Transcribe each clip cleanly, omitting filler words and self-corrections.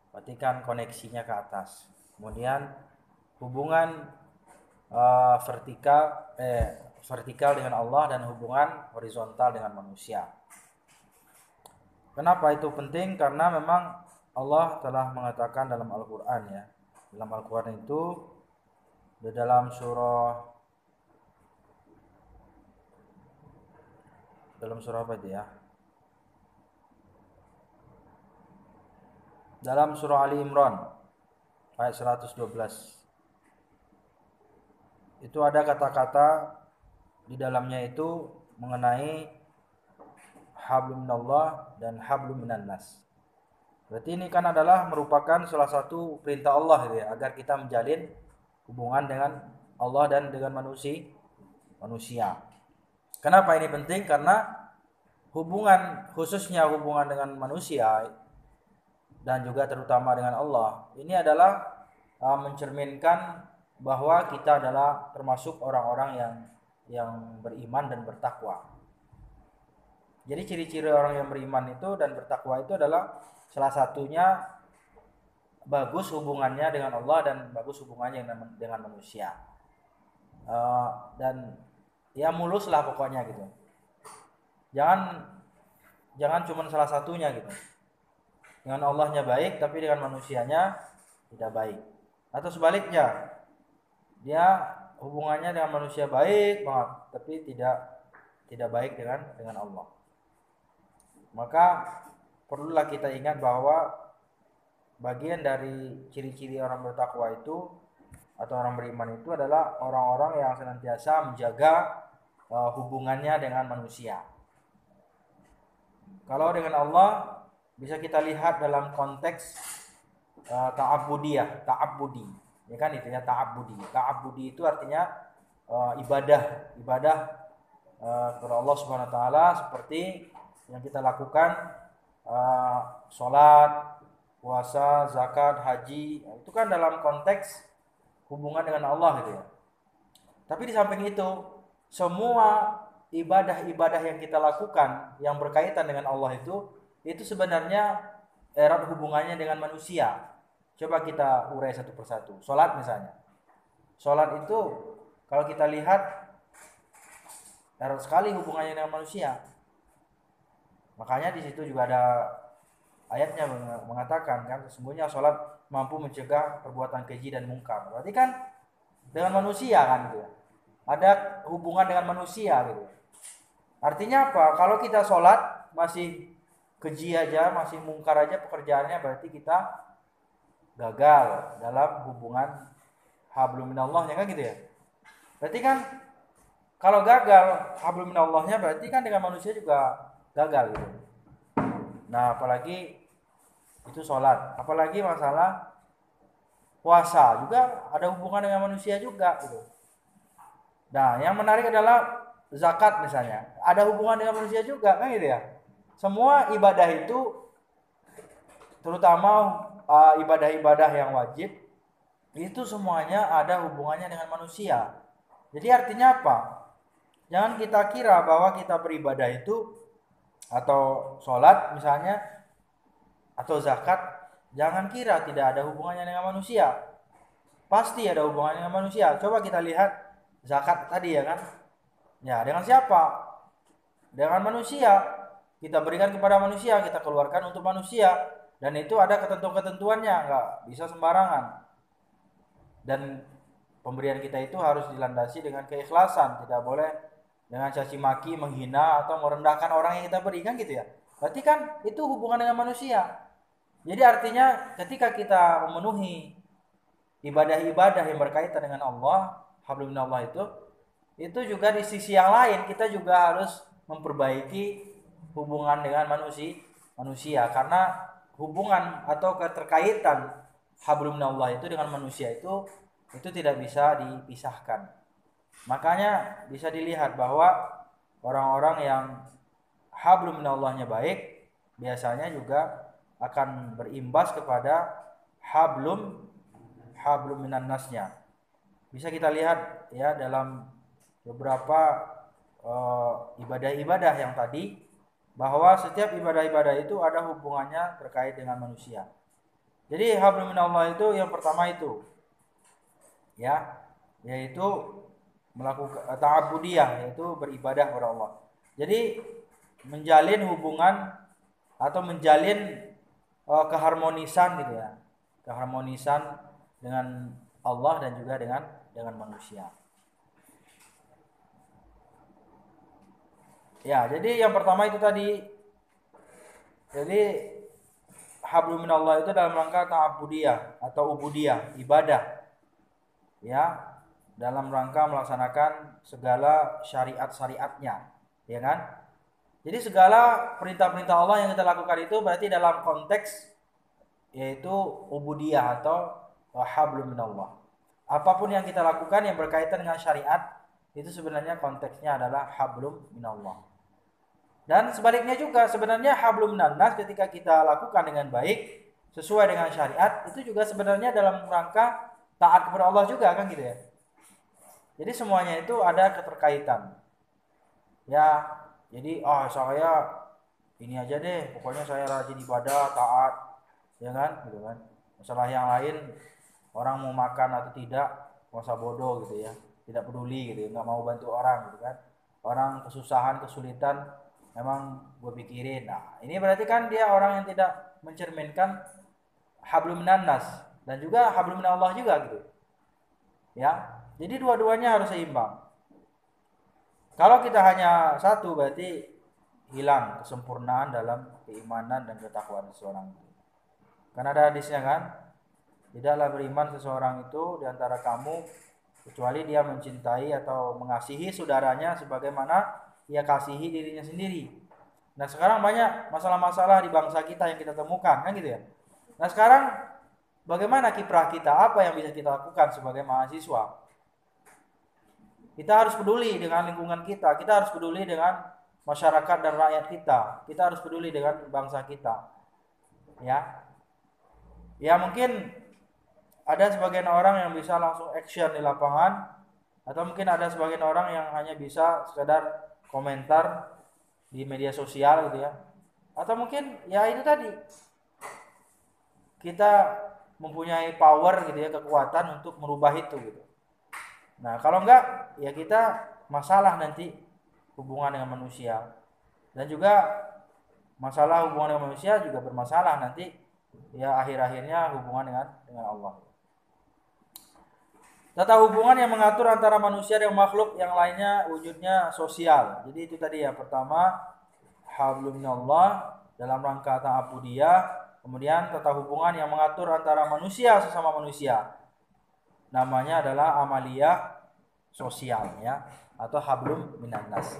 berarti kan koneksinya ke atas. Kemudian hubungan vertikal vertikal dengan Allah dan hubungan horizontal dengan manusia. Kenapa itu penting? Karena memang Allah telah mengatakan dalam Al-Qur'an ya. Dalam Al-Qur'an itu di dalam surah apa itu ya? Dalam surah Ali Imran ayat 112. Itu ada kata-kata di dalamnya itu mengenai hablum minallah dan hablum minan nas. Berarti ini kan adalah merupakan salah satu perintah Allah gitu ya, agar kita menjalin hubungan dengan Allah dan dengan manusia. Kenapa ini penting? Karena hubungan, khususnya hubungan dengan manusia dan juga terutama dengan Allah, ini adalah mencerminkan bahwa kita adalah termasuk orang-orang yang beriman dan bertakwa. Jadi ciri-ciri orang yang beriman itu dan bertakwa itu adalah salah satunya bagus hubungannya dengan Allah dan bagus hubungannya dengan manusia. Dan ya mulus lah pokoknya gitu. Jangan jangan cuma salah satunya gitu. Dengan Allahnya baik tapi dengan manusianya tidak baik. Atau sebaliknya, dia hubungannya dengan manusia baik banget tapi tidak baik dengan Allah. Maka perlulah kita ingat bahwa bagian dari ciri-ciri orang bertakwa itu atau orang beriman itu adalah orang-orang yang senantiasa menjaga hubungannya dengan manusia. Kalau dengan Allah bisa kita lihat dalam konteks ta'abbudi. Ya kan itu ya ta'abbudi. Ta'abbudi itu artinya ibadah kepada Allah Subhanahu wa taala seperti yang kita lakukan sholat, puasa, zakat, haji, itu kan dalam konteks hubungan dengan Allah gitu ya. Tapi di samping itu, semua ibadah-ibadah yang kita lakukan yang berkaitan dengan Allah itu sebenarnya erat hubungannya dengan manusia. Coba kita urai satu persatu. Sholat misalnya. Sholat itu kalau kita lihat erat sekali hubungannya dengan manusia. Makanya di situ juga ada ayatnya mengatakan kan sesungguhnya sholat mampu mencegah perbuatan keji dan mungkar. Berarti kan dengan manusia kan gitu ya. Ada hubungan dengan manusia gitu. Artinya apa? Kalau kita sholat masih keji aja, masih mungkar aja pekerjaannya, berarti kita gagal dalam hubungan hablum minallahnya kan gitu ya. Berarti kan kalau gagal hablum minallahnya berarti kan dengan manusia juga gagal gitu. Nah, apalagi itu sholat, apalagi masalah puasa juga ada hubungan dengan manusia juga gitu. Nah, yang menarik adalah zakat misalnya, ada hubungan dengan manusia juga kan gitu ya. Semua ibadah itu terutama ibadah-ibadah yang wajib itu semuanya ada hubungannya dengan manusia. Jadi artinya apa? Jangan kita kira bahwa kita beribadah itu atau sholat misalnya atau zakat, jangan kira tidak ada hubungannya dengan manusia. Pasti ada hubungannya dengan manusia. Coba kita lihat zakat tadi ya kan. Ya, dengan siapa? Dengan manusia. Kita berikan kepada manusia, kita keluarkan untuk manusia. Dan itu ada ketentuan-ketentuannya, nggak bisa sembarangan. Dan pemberian kita itu harus dilandasi dengan keikhlasan, tidak boleh dengan caci maki, menghina atau merendahkan orang yang kita berikan gitu ya. Berarti kan itu hubungan dengan manusia. Jadi artinya ketika kita memenuhi ibadah-ibadah yang berkaitan dengan Allah, hablum minallah itu juga di sisi yang lain kita juga harus memperbaiki hubungan dengan manusia karena hubungan atau keterkaitan hablum minallah itu dengan manusia itu tidak bisa dipisahkan. Makanya bisa dilihat bahwa orang-orang yang hablum minallahnya baik biasanya juga akan berimbas kepada hablum minan nasnya. Bisa kita lihat ya dalam beberapa ibadah-ibadah yang tadi bahwa setiap ibadah-ibadah itu ada hubungannya terkait dengan manusia. Jadi hablum minallah itu yang pertama itu ya, yaitu melakukan ta'abudiyah, yaitu beribadah kepada Allah. Jadi menjalin hubungan atau menjalin keharmonisan gitu ya. Keharmonisan dengan Allah dan juga dengan manusia. Ya, jadi yang pertama itu tadi. Jadi hablum minallah itu dalam rangka ta'abudiyah atau ubudiyah, ibadah. Ya, dalam rangka melaksanakan segala syariat-syariatnya, ya kan? Jadi segala perintah-perintah Allah yang kita lakukan itu berarti dalam konteks yaitu ubudiyah atau hablum minallah. Apapun yang kita lakukan yang berkaitan dengan syariat itu sebenarnya konteksnya adalah hablum minallah. Dan sebaliknya juga sebenarnya hablum minannas ketika kita lakukan dengan baik sesuai dengan syariat itu juga sebenarnya dalam rangka taat kepada Allah juga kan gitu ya. Jadi semuanya itu ada keterkaitan. Ya, jadi saya ini aja deh, pokoknya saya rajin ibadah, taat, ya kan, gitu kan. Masalah yang lain orang mau makan atau tidak, masa bodoh gitu ya, tidak peduli gitu ya, nggak mau bantu orang gitu kan. Orang kesusahan, kesulitan, memang gue pikirin. Nah, ini berarti kan dia orang yang tidak mencerminkan hablum minannas dan juga hablum minallah juga gitu. Ya, jadi dua-duanya harus seimbang. Kalau kita hanya satu berarti hilang kesempurnaan dalam keimanan dan ketakwaan seseorang. Karena ada hadisnya kan, tidaklah beriman seseorang itu di antara kamu kecuali dia mencintai atau mengasihi saudaranya sebagaimana ia kasihi dirinya sendiri. Nah, sekarang banyak masalah-masalah di bangsa kita yang kita temukan kan gitu ya. Nah, sekarang bagaimana kiprah kita? Apa yang bisa kita lakukan sebagai mahasiswa? Kita harus peduli dengan lingkungan kita. Kita harus peduli dengan masyarakat dan rakyat kita. Kita harus peduli dengan bangsa kita. Ya. Ya mungkin ada sebagian orang yang bisa langsung action di lapangan atau mungkin ada sebagian orang yang hanya bisa sekedar komentar di media sosial gitu ya. Atau mungkin ya itu tadi. Kita mempunyai power gitu ya, kekuatan untuk merubah itu gitu. Nah, kalau enggak ya kita masalah nanti hubungan dengan manusia. Dan juga masalah hubungan dengan manusia juga bermasalah nanti ya akhir-akhirnya hubungan dengan Allah. Tata hubungan yang mengatur antara manusia dan makhluk yang lainnya wujudnya sosial. Jadi itu tadi ya, pertama hablum minallah dalam rangka ta'abudiyah, kemudian tata hubungan yang mengatur antara manusia sesama manusia. Namanya adalah amaliyah sosial ya, atau hablum minannas.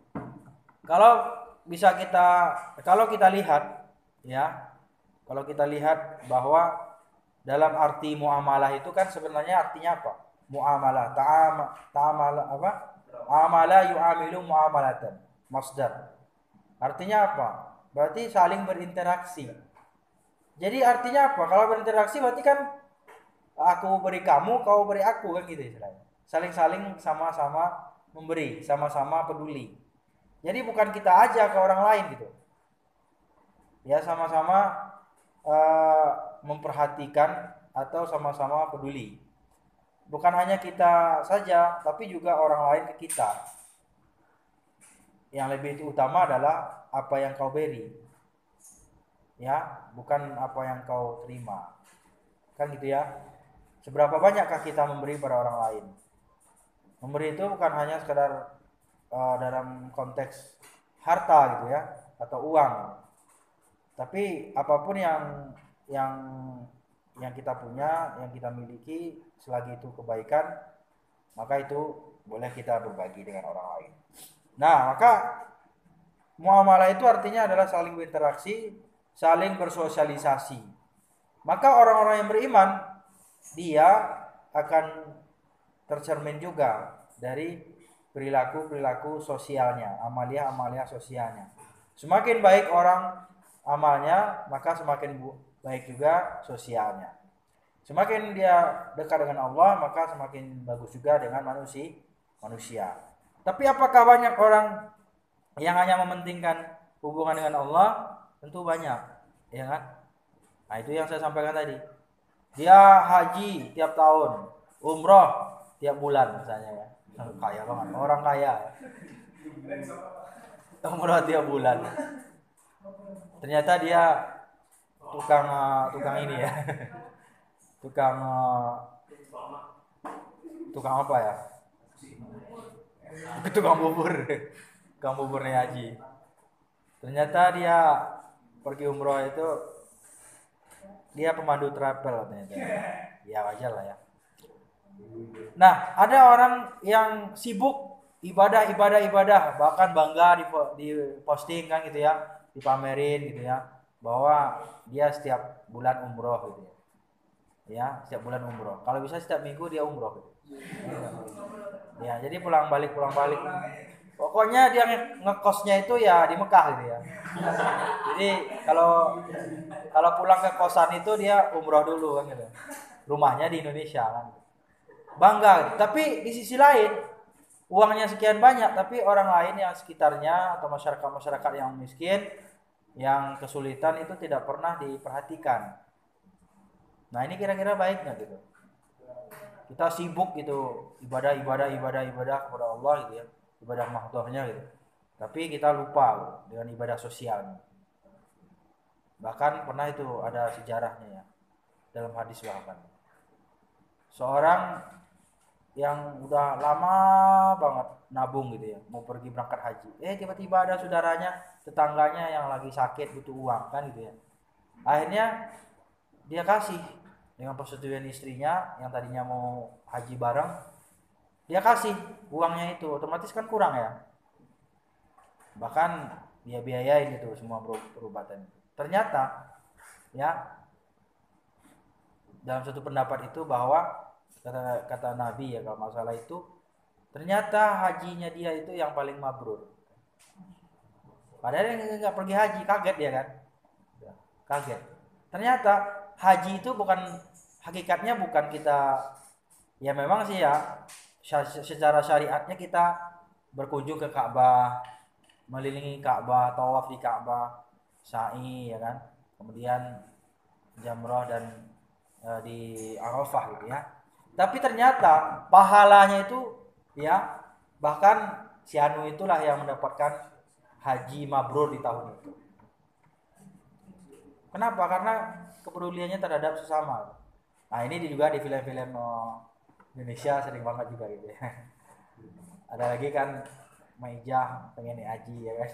Kalau kita lihat ya, kalau kita lihat bahwa dalam arti muamalah itu kan sebenarnya artinya apa? Muamalah, ta'amala apa? Amala yu'amilu muamalatan. Masdar. Artinya apa? Berarti saling berinteraksi. Jadi artinya apa? Kalau berinteraksi berarti kan aku beri kamu, kau beri aku kan gitu istilahnya. Saling-saling sama-sama memberi, sama-sama peduli. Jadi bukan kita aja ke orang lain gitu. Ya sama-sama memperhatikan atau sama-sama peduli. Bukan hanya kita saja, tapi juga orang lain ke kita. Yang lebih utama adalah apa yang kau beri. Ya, bukan apa yang kau terima. Kan gitu ya. Seberapa banyakkah kita memberi pada orang lain? Memberi itu bukan hanya sekedar dalam konteks harta gitu ya, atau uang. Tapi apapun yang kita punya, yang kita miliki, selagi itu kebaikan, maka itu boleh kita berbagi dengan orang lain. Nah, maka muamalah itu artinya adalah saling berinteraksi, saling bersosialisasi. Maka orang-orang yang beriman dia akan tercermin juga dari perilaku-perilaku sosialnya, amalia-amalia sosialnya. Semakin baik orang amalnya, maka semakin baik juga sosialnya. Semakin dia dekat dengan Allah, maka semakin bagus juga dengan manusia. Tapi apakah banyak orang yang hanya mementingkan hubungan dengan Allah? Tentu banyak, ya kan? Nah itu yang saya sampaikan tadi. Dia haji tiap tahun, umroh tiap bulan misalnya ya. Kaya banget, orang kaya. Umroh tiap bulan. Ternyata dia tukang ini ya. tukang tukang apa ya? Tukang bubur. Tukang buburnya haji. Ternyata dia pergi umroh itu dia pemandu travel ternyata. Ya wajar lah ya. Nah, ada orang yang sibuk ibadah, bahkan bangga di posting kan gitu ya, dipamerin gitu ya, bahwa dia setiap bulan umroh gitu ya. Ya, setiap bulan umroh. Kalau bisa setiap minggu dia umroh gitu. Ya, jadi pulang balik. Pokoknya dia ngekosnya itu ya di Mekah gitu ya. Jadi kalau pulang ke kosan itu dia umroh dulu kan gitu. Rumahnya di Indonesia kan. Bangga. Tapi di sisi lain uangnya sekian banyak, tapi orang lain yang sekitarnya atau masyarakat yang miskin, yang kesulitan itu tidak pernah diperhatikan. Nah ini kira-kira baik nggak gitu? Kita sibuk gitu ibadah kepada Allah gitu ya, ibadah mahdhahnya gitu. Tapi kita lupa dengan ibadah sosial. Bahkan pernah itu ada sejarahnya ya dalam hadis bahkan. Seorang yang udah lama banget nabung gitu ya, mau pergi berangkat haji. Tiba-tiba ada saudaranya, tetangganya yang lagi sakit butuh uang kan gitu ya. Akhirnya dia kasih dengan persetujuan istrinya yang tadinya mau haji bareng, dia kasih uangnya itu, otomatis kan kurang ya. Bahkan dia biayain itu semua perubatan. Ternyata ya dalam satu pendapat itu bahwa kata Nabi ya kalau masalah itu, ternyata hajinya dia itu yang paling mabrur. Padahal yang nggak pergi haji kaget dia kan, kaget. Ternyata haji itu hakikatnya bukan kita, ya memang sih ya secara syariatnya kita berkunjung ke Ka'bah, melilingi Ka'bah, tawaf di Ka'bah, sa'i ya kan, kemudian jamrah dan di Arafah gitu ya. Tapi ternyata pahalanya itu ya bahkan si Anu itulah yang mendapatkan haji mabrur di tahun itu. Kenapa? Karena kepeduliannya terhadap sesama. Nah ini juga di film-film Indonesia sering banget juga gitu ya. Ada lagi kan Maijah pengen haji ya kan.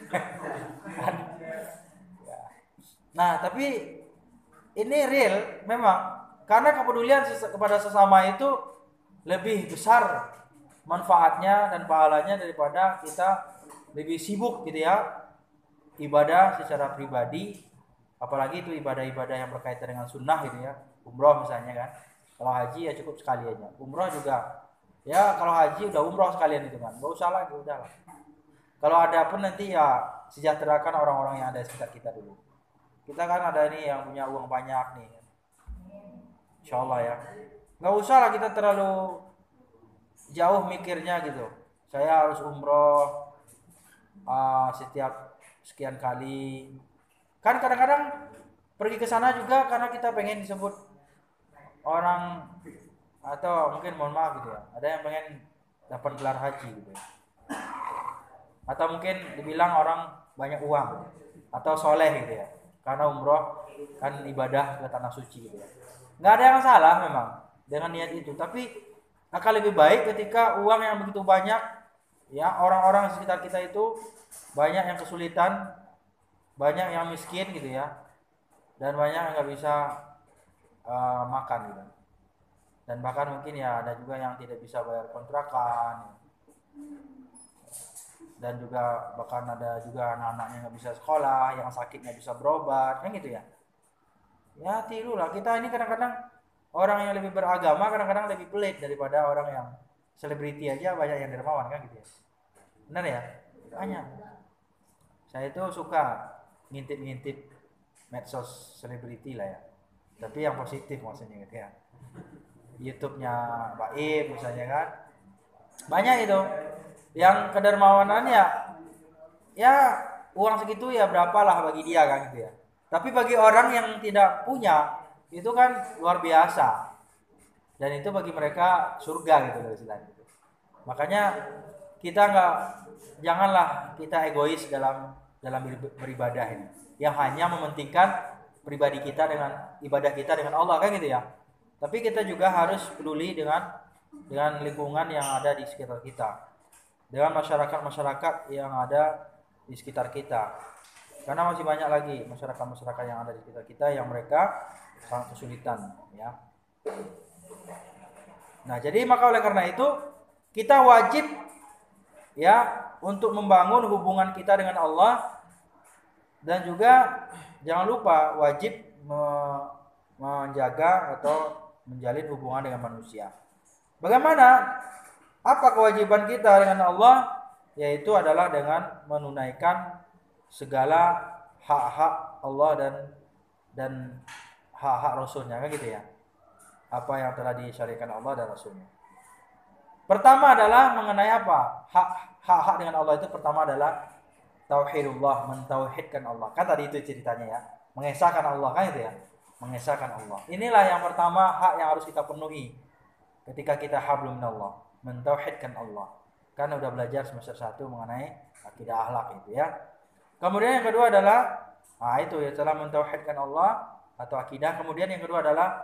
Nah tapi ini real memang, karena kepedulian kepada sesama itu lebih besar manfaatnya dan pahalanya daripada kita lebih sibuk gitu ya ibadah secara pribadi, apalagi itu ibadah-ibadah yang berkaitan dengan sunnah gitu ya, umroh misalnya kan. Kalau haji ya cukup sekali aja, umroh juga ya, kalau haji udah umroh sekalian itu kan, nggak usah lagi, udah lah. Kalau ada pun nanti ya sejahterakan orang-orang yang ada di sekitar kita dulu. Kita kan ada ini yang punya uang banyak nih, insya Allah ya, nggak usah lah kita terlalu jauh mikirnya gitu. Saya harus umroh setiap sekian kali. Kan kadang-kadang pergi ke sana juga karena kita pengen disebut orang, atau mungkin mohon maaf gitu ya, ada yang pengen dapat gelar haji gitu ya. Atau mungkin dibilang orang banyak uang atau soleh gitu ya, karena umroh kan ibadah ke tanah suci gitu ya. Nggak ada yang salah memang dengan niat itu, tapi akan lebih baik ketika uang yang begitu banyak ya, orang-orang di sekitar kita itu banyak yang kesulitan, banyak yang miskin gitu ya, dan banyak yang nggak bisa makan gitu. Dan bahkan mungkin ya ada juga yang tidak bisa bayar kontrakan, dan juga bahkan ada juga anak-anaknya nggak bisa sekolah, yang sakit nggak bisa berobat kan gitu ya. Ya tirulah kita ini, kadang-kadang orang yang lebih beragama kadang-kadang lebih pelit daripada orang yang selebriti aja banyak yang dermawan kan gitu ya. Benar ya? Banyak. Saya itu suka ngintip-ngintip medsos selebriti lah ya, tapi yang positif maksudnya gitu ya. YouTube-nya Baim misalnya kan, banyak itu yang kedermawanan ya uang segitu ya berapa lah bagi dia kan gitu ya. Tapi bagi orang yang tidak punya, itu kan luar biasa. Dan itu bagi mereka surga gitu loh istilahnya. Makanya kita janganlah kita egois dalam beribadah ini. Yang hanya mementingkan pribadi kita dengan ibadah kita dengan Allah kan gitu ya. Tapi kita juga harus peduli dengan lingkungan yang ada di sekitar kita. Dengan masyarakat-masyarakat yang ada di sekitar kita. Karena masih banyak lagi masyarakat-masyarakat yang ada di sekitar kita yang mereka sangat kesulitan ya. Nah, jadi maka oleh karena itu kita wajib ya untuk membangun hubungan kita dengan Allah, dan juga jangan lupa wajib menjaga atau menjalin hubungan dengan manusia. Bagaimana? Apa kewajiban kita dengan Allah? Yaitu adalah dengan menunaikan segala hak-hak Allah dan hak-hak Rasulnya kan gitu ya. Apa yang telah disyariatkan Allah dan Rasulnya. Pertama adalah mengenai apa? Hak-hak dengan Allah itu pertama adalah tauhidullah, mentauhidkan Allah. Kan tadi itu ceritanya ya. Mengesahkan Allah kan itu ya. Mengesahkan Allah. Inilah yang pertama hak yang harus kita penuhi ketika kita hablum minallah, mentauhidkan Allah. Kan udah belajar semester 1 mengenai akidah akhlak itu ya. Kemudian yang kedua adalah itu ya, setelah mentauhidkan Allah atau akidah, kemudian yang kedua adalah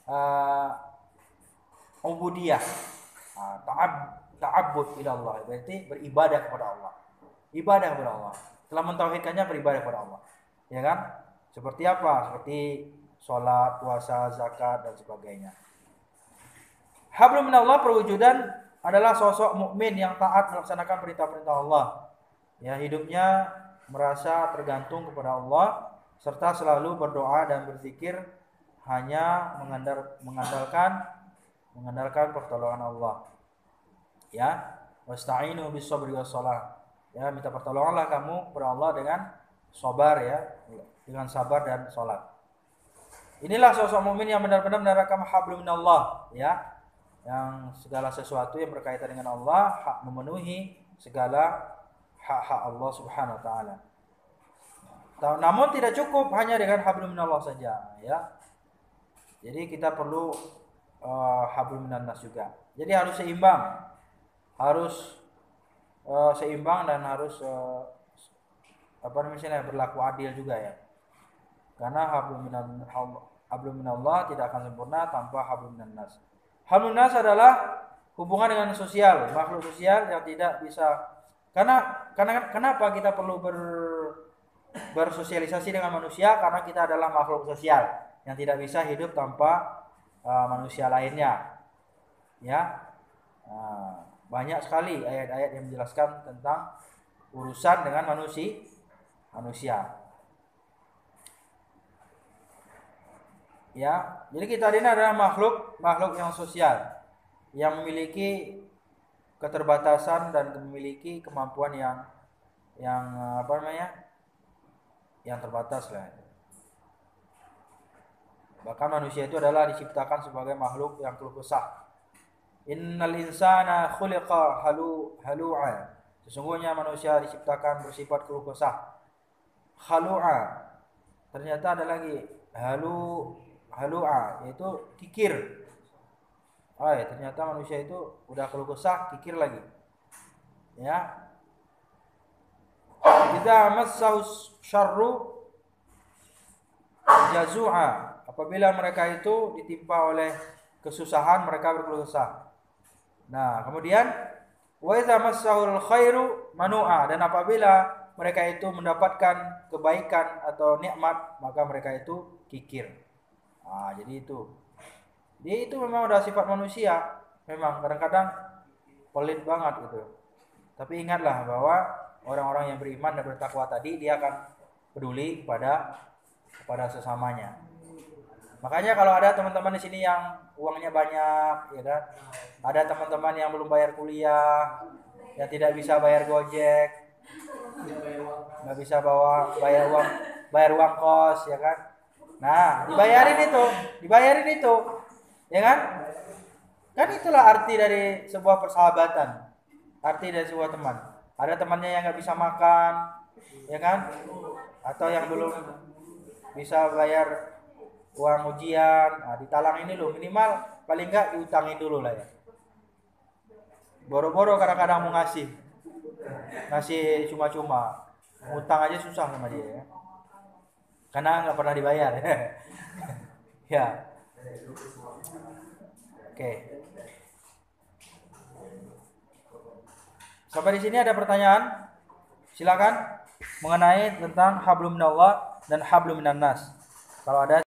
ubudiyah. Ta'abbud ila Allah, berarti beribadah kepada Allah. Ibadah kepada Allah. Setelah mentauhidkannya beribadah kepada Allah. Ya kan? Seperti apa? Seperti sholat, puasa, zakat dan sebagainya. Hablum minallah perwujudan adalah sosok mukmin yang taat melaksanakan perintah-perintah Allah. Ya, hidupnya merasa tergantung kepada Allah serta selalu berdoa dan berzikir hanya mengandalkan pertolongan Allah. Ya, wasta'inu bis-sabri was-shalah. Ya, minta pertolonganlah kamu kepada Allah dengan sabar ya, dengan sabar dan salat. Inilah sosok mukmin yang benar-benar menerapkan hablum minallah ya. Yang segala sesuatu yang berkaitan dengan Allah, memenuhi segala hak-hak Allah Subhanahu wa taala. Namun tidak cukup hanya dengan hablum minallah saja ya. Jadi kita perlu hablum minannas juga. Jadi harus seimbang. Seimbang dan harus berlaku adil juga ya. Karena hablum minallah tidak akan sempurna tanpa hablum minannas. Hablum minannas adalah hubungan dengan sosial, makhluk sosial yang tidak bisa. Karena kenapa kita perlu bersosialisasi dengan manusia? Karena kita adalah makhluk sosial yang tidak bisa hidup tanpa manusia lainnya. Ya, banyak sekali ayat-ayat yang menjelaskan tentang urusan dengan manusia. Ya, jadi kita ini adalah makhluk yang sosial, yang memiliki keterbatasan dan memiliki kemampuan yang terbatas lah. Bahkan manusia itu adalah diciptakan sebagai makhluk yang keluh kesah. Innal insana khuliqa halu'a. Sesungguhnya manusia diciptakan bersifat keluh kesah. Halu'a. Ternyata ada lagi halu'a, yaitu kikir. Ternyata manusia itu udah keluh kesah, kikir lagi. Ya. Idza massahu syarru jazu'a. Apabila mereka itu ditimpa oleh kesusahan, mereka berkeluh kesah. Nah, kemudian wa idza massahul khairu manu'a, dan apabila mereka itu mendapatkan kebaikan atau nikmat, maka mereka itu kikir. Jadi itu memang udah sifat manusia. Memang kadang-kadang pelit banget gitu. Tapi ingatlah bahwa orang-orang yang beriman dan bertakwa tadi, dia akan peduli kepada sesamanya. Makanya kalau ada teman-teman di sini yang uangnya banyak, ya kan? Ada teman-teman yang belum bayar kuliah, yang tidak bisa bayar Gojek, nggak bisa bayar uang kos, ya kan? Nah, dibayarin itu, ya kan? Kan itulah arti dari sebuah persahabatan, arti dari sebuah teman. Ada temannya yang nggak bisa makan, ya kan? Atau yang belum bisa bayar uang ujian, ditalang ini loh, minimal paling enggak diutangin dulu lah ya. Boro-boro kadang-kadang mau ngasih cuma-cuma, ngutang aja susah sama dia ya, karena nggak pernah dibayar. Ya, oke. Sampai di sini ada pertanyaan? Silakan mengenai tentang hablum minallah dan hablum minan nas. Kalau ada